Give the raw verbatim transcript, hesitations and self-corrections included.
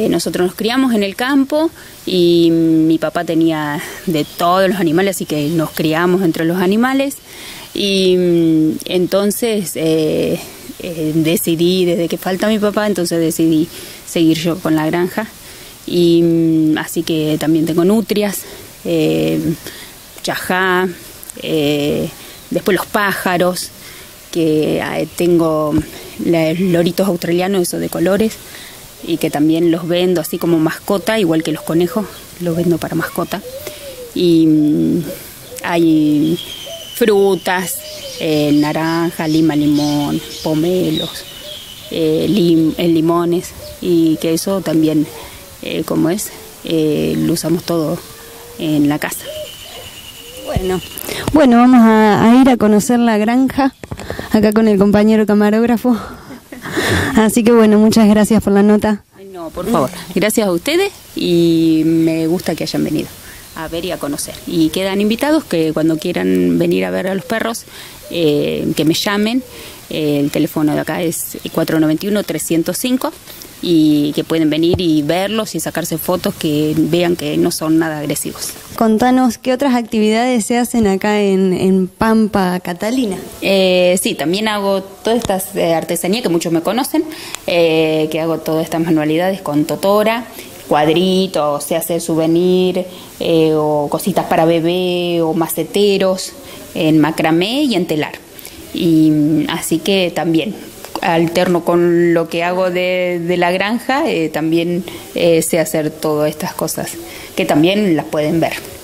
Nosotros nos criamos en el campo y mi papá tenía de todos los animales, así que nos criamos entre los animales. Y entonces eh, eh, decidí, desde que falta mi papá, entonces decidí seguir yo con la granja. Y así que también tengo nutrias, eh, chajá, eh, después los pájaros, que eh, tengo los loritos australianos, esos de colores, y que también los vendo así como mascota, igual que los conejos, los vendo para mascota. Y mm, hay frutas, eh, naranja, lima, limón, pomelos, eh, lim, eh, limones, y que eso también, eh, como es, eh, lo usamos todo en la casa. Bueno, bueno, vamos a, a ir a conocer la granja, acá con el compañero camarógrafo. Así que bueno, muchas gracias por la nota. Ay, no, por favor, gracias a ustedes y me gusta que hayan venido a ver y a conocer. Y quedan invitados que cuando quieran venir a ver a los perros, eh, que me llamen. Eh, el teléfono de acá es cuatro nueve uno, tres cero cinco y que pueden venir y verlos y sacarse fotos, que vean que no son nada agresivos. Contanos, ¿qué otras actividades se hacen acá en, en Pampa Catalina? Eh, sí, también hago todas estas eh, artesanías que muchos me conocen, eh, que hago todas estas manualidades con totora, cuadritos, sé hacer souvenir, eh, o cositas para bebé, o maceteros, en macramé y en telar. Y así que también alterno con lo que hago de, de la granja, eh, también eh, sé hacer todas estas cosas, que también las pueden ver.